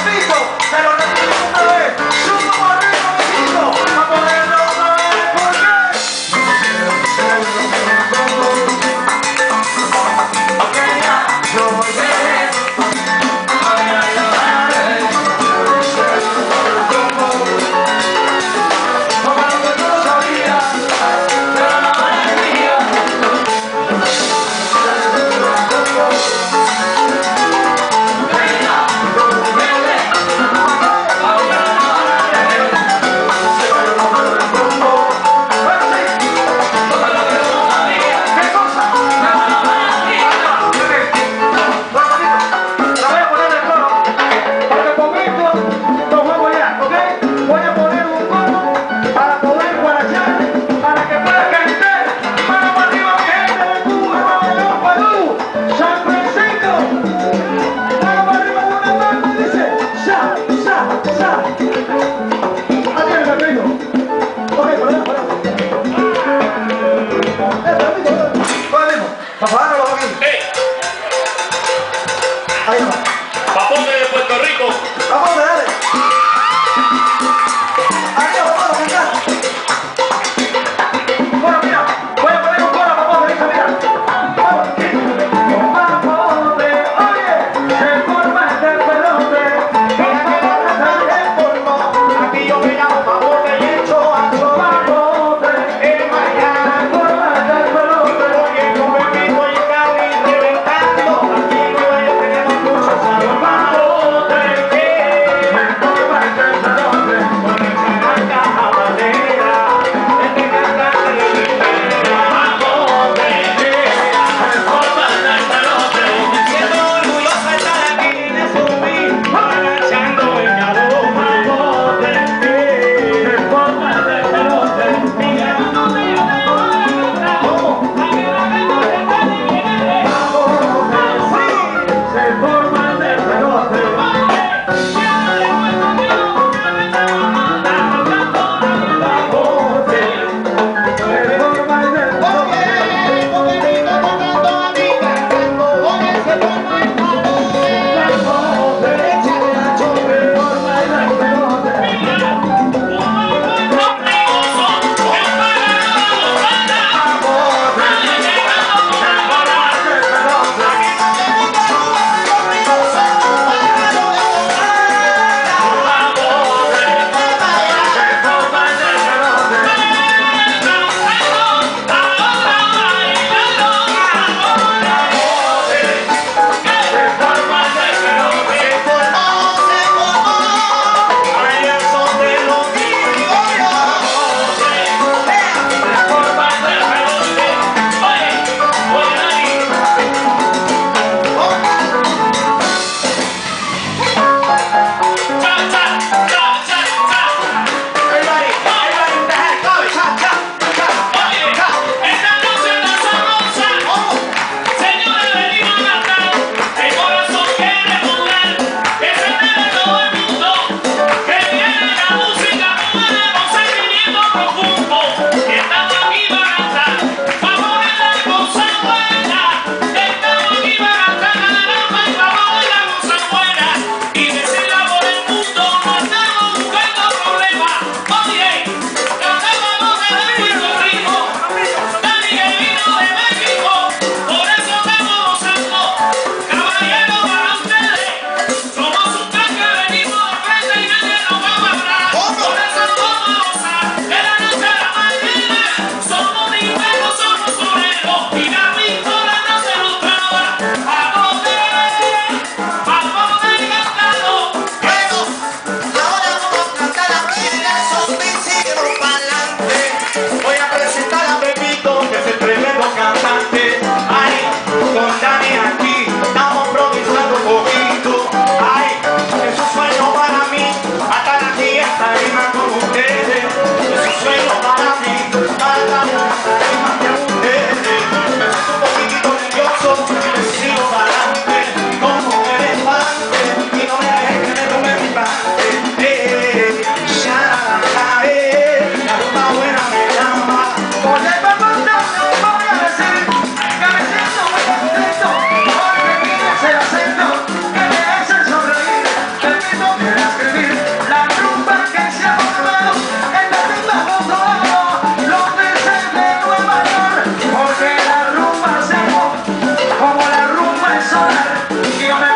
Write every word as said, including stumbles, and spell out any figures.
Pepito, se lo repito otra vez. Subo por arriba, Pepito, a ponerlo otra vez. ¿Por qué? Ok, ya, yo volveré. Ay, ay, ay, como lo que tú no sabías, pero la mala es mía. Papote de Puerto Rico. Vamos a darle. Adiós, vamos a cantar. Bueno, mira, voy a poner un coro, Papote, dice, mira. Vamos, Papote, oye, se forma este pelote. Mira que la raza se formó. Aquí yo me llamo Papote y echo a su Papote. En mañana forma este pelote. Oye, con Pepito y Cali reventando. Aquí en Nueva York tenemos muchos salvados. que yo me